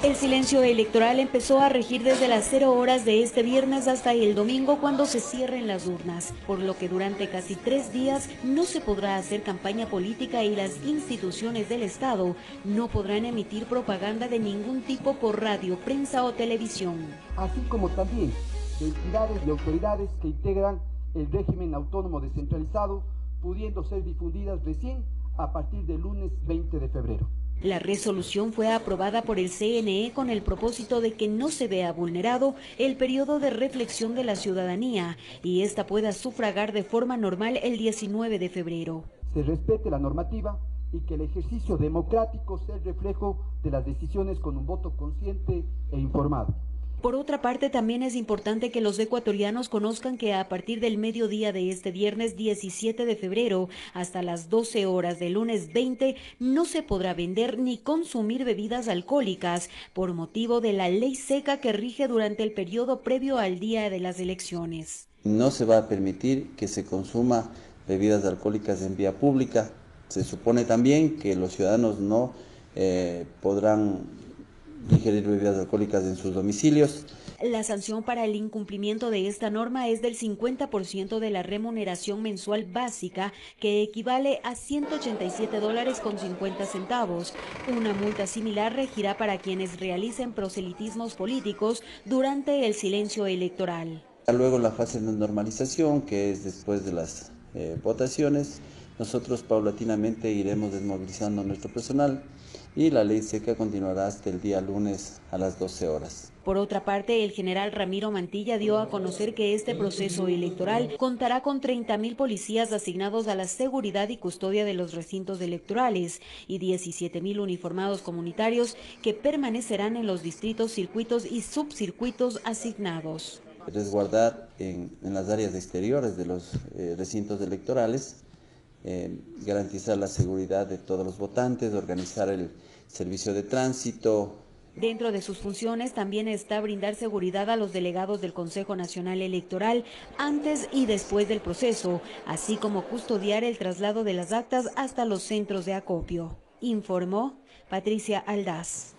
El silencio electoral empezó a regir desde las 0 horas de este viernes hasta el domingo, cuando se cierren las urnas, por lo que durante casi 3 días no se podrá hacer campaña política y las instituciones del Estado no podrán emitir propaganda de ningún tipo por radio, prensa o televisión. Así como también de entidades y autoridades que integran el régimen autónomo descentralizado, pudiendo ser difundidas recién a partir del lunes 20 de febrero. La resolución fue aprobada por el CNE con el propósito de que no se vea vulnerado el periodo de reflexión de la ciudadanía y ésta pueda sufragar de forma normal el 19 de febrero. Se respete la normativa y que el ejercicio democrático sea el reflejo de las decisiones con un voto consciente e informado. Por otra parte, también es importante que los ecuatorianos conozcan que a partir del mediodía de este viernes 17 de febrero hasta las 12 horas del lunes 20 no se podrá vender ni consumir bebidas alcohólicas por motivo de la ley seca que rige durante el periodo previo al día de las elecciones. No se va a permitir que se consuma bebidas alcohólicas en vía pública. Se supone también que los ciudadanos no podrán ingerir bebidas alcohólicas en sus domicilios. La sanción para el incumplimiento de esta norma es del 50% de la remuneración mensual básica, que equivale a $187.50. Una multa similar regirá para quienes realicen proselitismos políticos durante el silencio electoral. Luego la fase de normalización, que es después de las votaciones, nosotros paulatinamente iremos desmovilizando nuestro personal y la ley seca continuará hasta el día lunes a las 12 horas. Por otra parte, el general Ramiro Mantilla dio a conocer que este proceso electoral contará con 30.000 policías asignados a la seguridad y custodia de los recintos electorales y 17.000 uniformados comunitarios que permanecerán en los distritos, circuitos y subcircuitos asignados. Resguardar en las áreas exteriores de los recintos electorales, garantizar la seguridad de todos los votantes, organizar el servicio de tránsito. Dentro de sus funciones también está brindar seguridad a los delegados del Consejo Nacional Electoral antes y después del proceso, así como custodiar el traslado de las actas hasta los centros de acopio. Informó Patricia Aldaz.